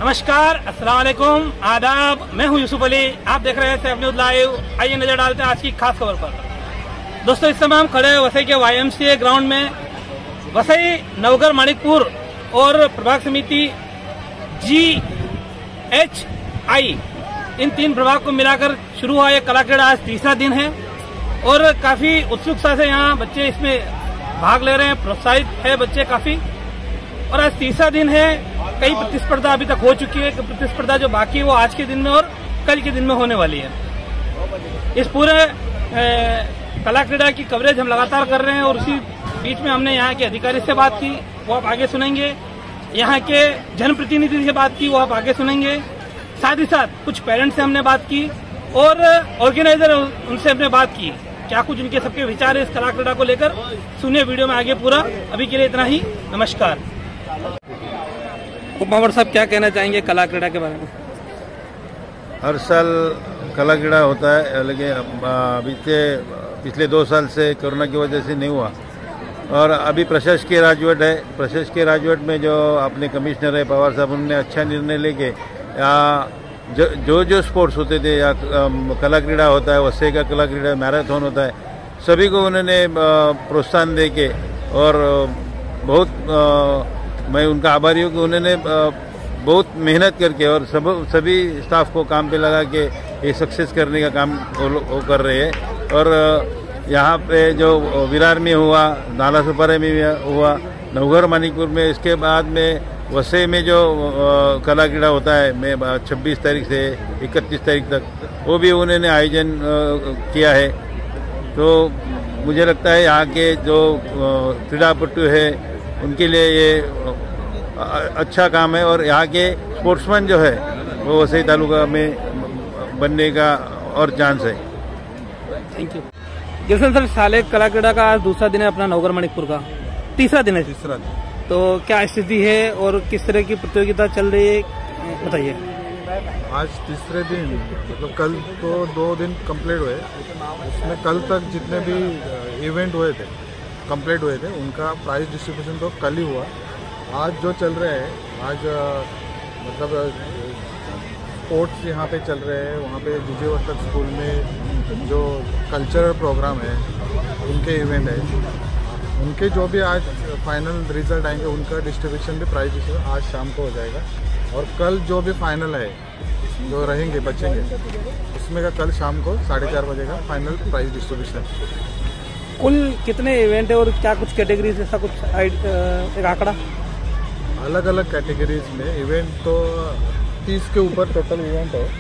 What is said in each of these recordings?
नमस्कार, अस्सलाम वालेकुम, आदाब। मैं हूं यूसुफ अली, आप देख रहे हैं सैफ न्यूज़ लाइव। आइए नजर डालते हैं आज की खास खबर पर। दोस्तों, इस समय हम खड़े हैं वसई के YMCA ग्राउंड में। वसई, नवघर, मानिकपुर और प्रभाग समिति GHI, इन 3 प्रभाग को मिलाकर शुरू हुआ ये कला क्रीड़ा आज तीसरा दिन है और काफी उत्सुकता से यहाँ बच्चे इसमें भाग ले रहे हैं, प्रोत्साहित है बच्चे काफी। और आज तीसरा दिन है। कई प्रतिस्पर्धा अभी तक हो चुकी है, प्रतिस्पर्धा जो बाकी है वो आज के दिन में और कल के दिन में होने वाली है। इस पूरे कला क्रीड़ा की कवरेज हम लगातार कर रहे हैं और उसी बीच में हमने यहाँ के अधिकारी से बात की, वो आप आगे सुनेंगे। यहाँ के जनप्रतिनिधि से बात की, वो आप आगे सुनेंगे। साथ ही साथ कुछ पेरेंट्स से हमने बात की और ऑर्गेनाइजर उनसे हमने बात की, क्या कुछ उनके सबके विचार है इस कला क्रीड़ा को लेकर। सुनिए वीडियो में आगे पूरा। अभी के लिए इतना ही, नमस्कार। उपमावर साहब, क्या कहना चाहेंगे कला क्रीड़ा के बारे में? हर साल कला क्रीड़ा होता है, लेकिन पिछले 2 साल से कोरोना की वजह से नहीं हुआ। और अभी प्रशासकीय राजवट है। प्रशासकीय राजवट में जो अपने कमिश्नर है पवार साहब, उन्होंने अच्छा निर्णय लेके जो स्पोर्ट्स होते थे या कला क्रीड़ा होता है, वसई का कला क्रीड़ा मैराथन होता है, सभी को उन्होंने प्रोत्साहन दे के और बहुत मैं उनका आभारी हूँ कि उन्होंने बहुत मेहनत करके और सभी स्टाफ को काम पे लगा के ये सक्सेस करने का काम वो कर रहे हैं। और यहाँ पे जो विरार में हुआ, नालासोपारा में हुआ, नवघर, मानिकपुर में, इसके बाद में वसई में जो कला क्रीड़ा होता है मैं 26 तारीख से 31 तारीख तक, वो भी उन्होंने आयोजन किया है। तो मुझे लगता है यहाँ के जो क्रीड़ापटु है उनके लिए ये अच्छा काम है और यहाँ के स्पोर्ट्समैन जो है वो वसई तालुका में बनने का और चांस है। Thank you. गिलसन सर, साले कला क्रीड़ा का आज दूसरा दिन है अपना नवघर मानिकपुर का, तीसरा दिन है। तीसरा दिन। तो क्या स्थिति है और किस तरह की प्रतियोगिता चल रही है, बताइए। आज तीसरे दिन, मतलब कल तो 2 दिन कंप्लीट हुए, उसमें कल तक जितने भी इवेंट हुए थे कंप्लीट हुए थे उनका प्राइज डिस्ट्रीब्यूशन तो कल ही हुआ। आज जो चल रहे हैं, आज मतलब स्पोर्ट्स यहाँ पे चल रहे हैं। वहाँ पे विजयवर्धक स्कूल में जो कल्चरल प्रोग्राम है, उनके इवेंट है, उनके जो भी आज फाइनल रिजल्ट आएंगे उनका डिस्ट्रीब्यूशन भी प्राइज डिस्ट्रीब्यूशन आज शाम को हो जाएगा। और कल जो भी फाइनल है जो रहेंगे बचेंगे, उसमें का कल शाम को 4:30 बजे का फाइनल प्राइज डिस्ट्रीब्यूशन। कुल कितने इवेंट है और क्या कुछ कैटेगरीज, ऐसा कुछ एक आंकड़ा? अलग अलग कैटेगरीज में इवेंट तो 30 के ऊपर टोटल इवेंट है।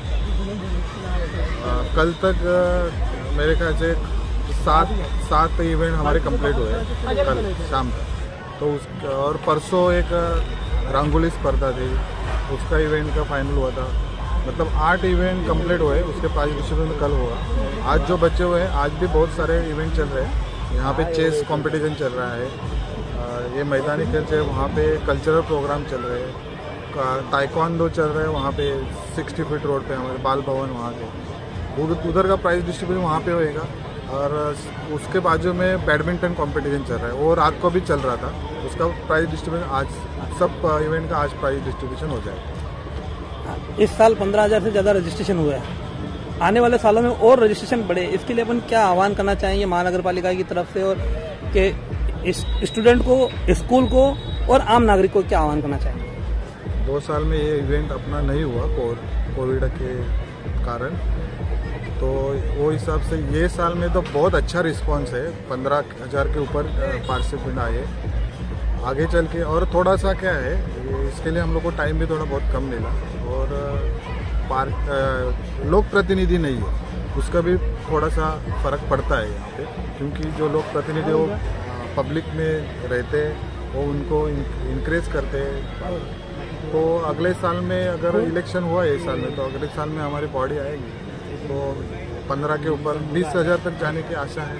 कल तक मेरे ख्याल से 7 इवेंट हमारे कंप्लीट हुए कल शाम तक। तो और परसों एक रंगोली स्पर्धा थी, उसका इवेंट का फाइनल हुआ था। मतलब 8 इवेंट कंप्लीट हुए, उसके प्राइज डिस्ट्रीब्यूशन कल होगा। आज जो बचे हुए हैं, आज भी बहुत सारे इवेंट चल रहे हैं। यहाँ पे चेस कंपटीशन चल रहा है, ये मैदानी खेल से वहाँ पे कल्चरल प्रोग्राम चल रहे हैं, ताइक्वांडो चल रहे हैं वहाँ पे 60 फीट रोड पे हमारे बाल भवन वहाँ के, उधर का प्राइज डिस्ट्रीब्यूशन वहाँ पे होएगा। और उसके बाजू में बैडमिंटन कंपटीशन चल रहा है, वो रात को भी चल रहा था, उसका प्राइज डिस्ट्रीब्यूशन आज सब इवेंट का आज प्राइज डिस्ट्रीब्यूशन हो जाएगा। इस साल 15,000 से ज़्यादा रजिस्ट्रेशन हुआ है, आने वाले सालों में और रजिस्ट्रेशन बढ़े, इसके लिए अपन क्या आह्वान करना चाहेंगे महानगर पालिका की तरफ से, और कि स्टूडेंट को, स्कूल को और आम नागरिक को क्या आह्वान करना चाहेंगे? 2 साल में ये इवेंट अपना नहीं हुआ कोविड के कारण, तो वो हिसाब से ये साल में तो बहुत अच्छा रिस्पांस है। 15,000 के ऊपर पार्टिसिपेंट आए। आगे चल के और थोड़ा सा क्या है, इसके लिए हम लोग को टाइम भी थोड़ा बहुत कम मिला और लोक प्रतिनिधि नहीं है, उसका भी थोड़ा सा फर्क पड़ता है यहाँ पे, क्योंकि जो लोक प्रतिनिधि वो पब्लिक में रहते हैं, वो उनको इंकरेज करते हैं। तो अगले साल में अगर इलेक्शन हुआ इस साल में, तो अगले साल में हमारी बॉडी आएगी तो 15 के ऊपर 20,000 तक जाने की आशा है।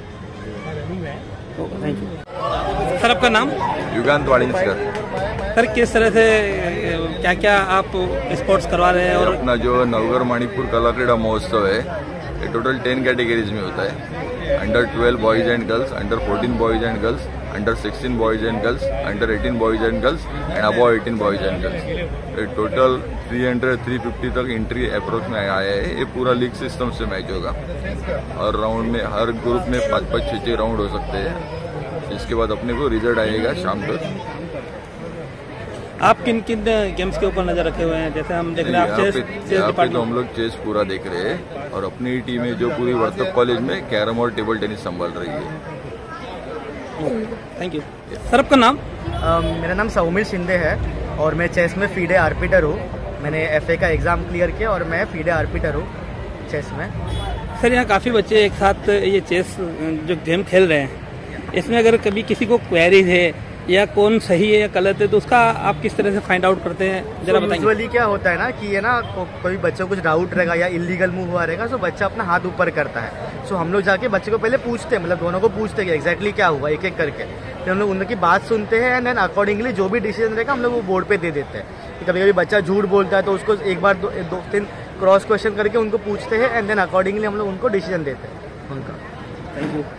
Thank you sir. आपका नाम? युगांत वाड़िंसकर। सर, किस तरह से क्या क्या आप स्पोर्ट्स करवा रहे हैं? और अपना जो नवघर मानिकपुर कला क्रीड़ा महोत्सव है, ये टोटल 10 कैटेगरीज में होता है। Under 12 boys and girls, under 14 boys and girls, under 16 boys and girls, under 18 boys and girls and above 18 boys and girls. Total 300-350 तक एंट्री अप्रोच में आया है। ये पूरा लीग सिस्टम से मैच होगा और राउंड में हर ग्रुप में 5-5, 6-6 राउंड हो सकते हैं। इसके बाद अपने को रिजल्ट आएगा शाम तक। आप किन किन गेम्स के ऊपर नजर रखे हुए हैं? जैसे हम देख रहे हैं आप चेस डिपार्टमेंट तो हम लोग चेस पूरा देख रहे हैं और अपनी टीम है जो पूरी वर्तक कॉलेज में कैरम और टेबल टेनिस संभाल रही है। Thank you sir. आपका नाम? मेरा नाम सौमिल शिंदे है और मैं चेस में फीडे आर्बिटर हूँ। मैंने FA का एग्ज़ाम क्लियर किया और मैं फीडे आर्बिटर हूँ चेस में। सर यहाँ काफ़ी बच्चे एक साथ ये चेस जो गेम खेल रहे हैं, इसमें अगर कभी किसी को क्वेरीज है या कौन सही है या गलत है तो उसका आप किस तरह से फाइंड आउट करते हैं, जरा बताइए। यूजुअली क्या होता है ना कि ये ना कोई बच्चे को कुछ डाउट रहेगा या इलीगल मूव हुआ रहेगा तो बच्चा अपना हाथ ऊपर करता है। सो हम लोग जाके बच्चे को पहले पूछते हैं, मतलब दोनों को पूछते हैं कि एग्जैक्टली क्या हुआ, एक एक करके। फिर हम लोग उनकी बात सुनते हैं एंड देन अकॉर्डिंगली जो भी डिसीजन रहेगा हम लोग वो बोर्ड पे दे देते हैं। कभी कभी बच्चा झूठ बोलता है तो उसको एक बार 2-3 क्रॉस क्वेश्चन करके उनको पूछते हैं एंड देन अकॉर्डिंगली हम लोग उनको डिसीजन देते हैं उनका। Thank you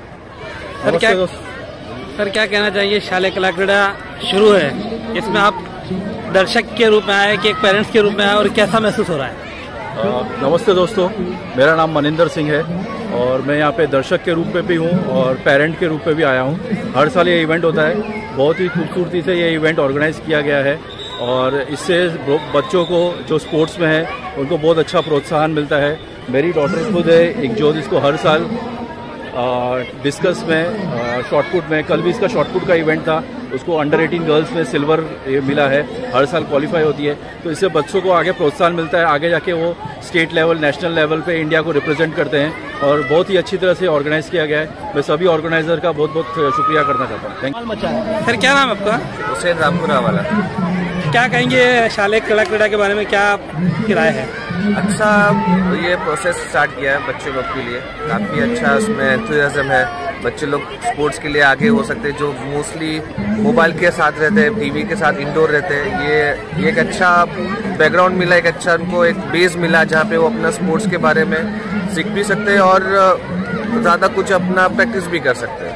sir. क्या कहना चाहिए? शालेय कला क्रीड़ा शुरू है, इसमें आप दर्शक के रूप में आए कि एक पेरेंट्स के रूप में आए और कैसा महसूस हो रहा है? नमस्ते दोस्तों, मेरा नाम मनिंदर सिंह है और मैं यहाँ पे दर्शक के रूप में भी हूँ और पेरेंट के रूप में भी आया हूँ। हर साल ये इवेंट होता है, बहुत ही खूबसूरती से ये इवेंट ऑर्गेनाइज किया गया है और इससे बच्चों को जो स्पोर्ट्स में है उनको बहुत अच्छा प्रोत्साहन मिलता है। मेरी डॉटर खुद है एक जो जिसको हर साल डिस्कस में शॉटपुट में, कल भी इसका शॉटपुट का इवेंट था, उसको अंडर 18 गर्ल्स में सिल्वर मिला है। हर साल क्वालिफाई होती है तो इससे बच्चों को आगे प्रोत्साहन मिलता है, आगे जाके वो स्टेट लेवल, नेशनल लेवल पे इंडिया को रिप्रेजेंट करते हैं और बहुत ही अच्छी तरह से ऑर्गेनाइज किया गया है। मैं सभी ऑर्गेनाइजर का बहुत बहुत शुक्रिया करना चाहता हूँ। Thank you sir. क्या नाम है आपका? हुसैन रामपुरा वाला। क्या कहेंगे शालेय कला क्रीड़ा के बारे में, क्या किराया है? अच्छा, ये प्रोसेस स्टार्ट किया है बच्चे लोग के लिए, काफ़ी अच्छा उसमें एंथुसियाज्म है। बच्चे लोग स्पोर्ट्स के लिए आगे हो सकते हैं जो मोस्टली मोबाइल के साथ रहते हैं, टीवी के साथ इंडोर रहते हैं। ये एक अच्छा बैकग्राउंड मिला, एक अच्छा उनको एक बेस मिला जहाँ पे वो अपना स्पोर्ट्स के बारे में सीख भी सकते हैं और ज़्यादा कुछ अपना प्रैक्टिस भी कर सकते हैं।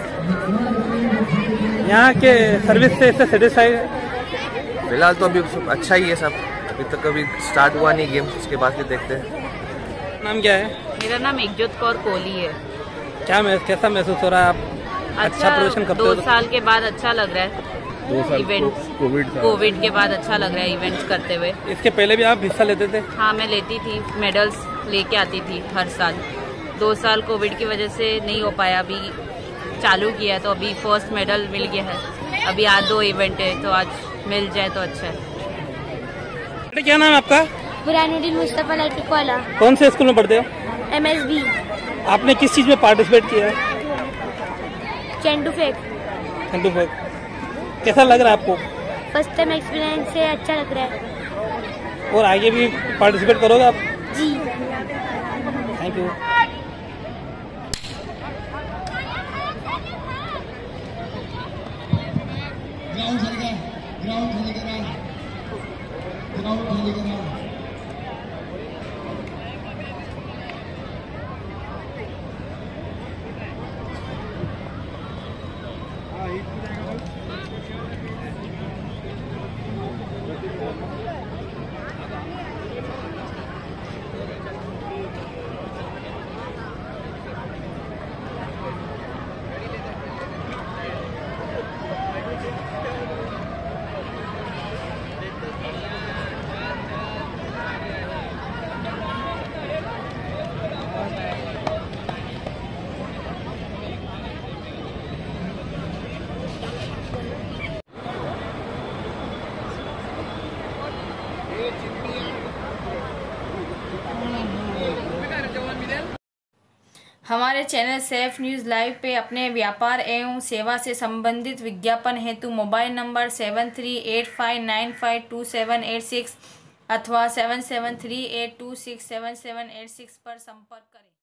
यहाँ के सर्विस से सेटिस्फाइड है? फिलहाल तो अभी अच्छा ही है सब, अभी तक कभी स्टार्ट हुआ नहीं गेम, उसके बाद फिर देखते हैं। नाम क्या है? मेरा नाम एकजोत कौर कोहली है। कैसा महसूस हो रहा है? आप अच्छा प्रदर्शन करते हो? 2 साल के बाद अच्छा लग रहा है। 2 साल इवेंट कोविड के बाद अच्छा लग रहा है इवेंट्स करते हुए। इसके पहले भी आप हिस्सा लेते थे? हाँ, मैं लेती थी, मेडल्स लेके आती थी हर साल। 2 साल कोविड की वजह से नहीं हो पाया, अभी चालू किया तो अभी फर्स्ट मेडल मिल गया है। अभी आज 2 इवेंट है तो आज मिल जाए तो अच्छा है। क्या नाम है आपका? बुरहानुद्दीन मुस्तफा लतीफ वाला। कौन से स्कूल में पढ़ते हो? MSB। आपने किस चीज में पार्टिसिपेट किया है? चेंडू फेंक। चेंडू फेंक। कैसा लग रहा है आपको? फर्स्ट टाइम एक्सपीरियंस से अच्छा लग रहा है। और आगे भी पार्टिसिपेट करोगे आप? जी। Thank you. हमारे चैनल सेफ न्यूज़ लाइव पे अपने व्यापार एवं सेवा से संबंधित विज्ञापन हेतु मोबाइल नंबर 7385952786 अथवा 7738267786 पर संपर्क करें।